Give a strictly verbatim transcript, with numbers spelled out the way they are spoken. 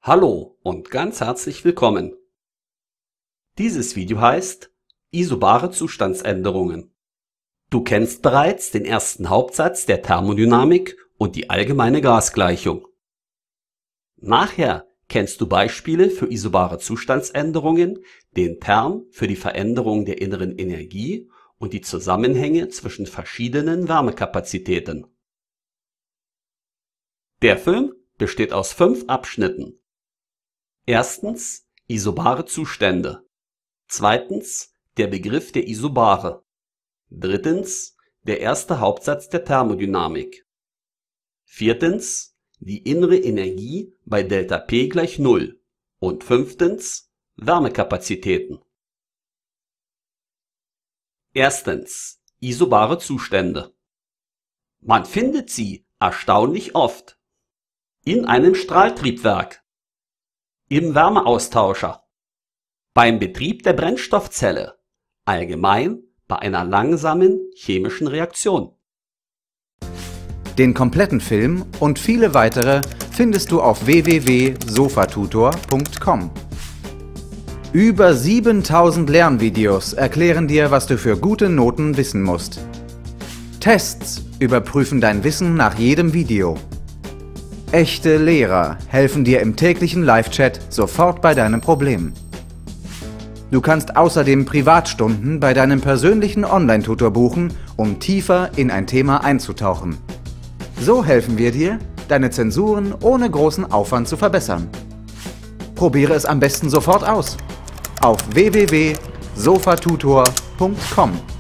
Hallo und ganz herzlich willkommen. Dieses Video heißt Isobare Zustandsänderungen. Du kennst bereits den ersten Hauptsatz der Thermodynamik und die allgemeine Gasgleichung. Nachher kennst du Beispiele für isobare Zustandsänderungen, den Term für die Veränderung der inneren Energie und die Zusammenhänge zwischen verschiedenen Wärmekapazitäten. Der Film besteht aus fünf Abschnitten. Erstens isobare Zustände. Zweitens der Begriff der Isobare. Drittens der erste Hauptsatz der Thermodynamik. Viertens die innere Energie bei Delta P gleich Null. Und fünftens Wärmekapazitäten. Erstens isobare Zustände. Man findet sie erstaunlich oft in einem Strahltriebwerk, im Wärmeaustauscher, beim Betrieb der Brennstoffzelle, allgemein bei einer langsamen chemischen Reaktion. Den kompletten Film und viele weitere findest du auf w w w punkt sofatutor punkt com. Über siebentausend Lernvideos erklären dir, was du für gute Noten wissen musst. Tests überprüfen dein Wissen nach jedem Video. Echte Lehrer helfen dir im täglichen Live-Chat sofort bei deinem Problem. Du kannst außerdem Privatstunden bei deinem persönlichen Online-Tutor buchen, um tiefer in ein Thema einzutauchen. So helfen wir dir, deine Zensuren ohne großen Aufwand zu verbessern. Probiere es am besten sofort aus auf w w w punkt sofatutor punkt com.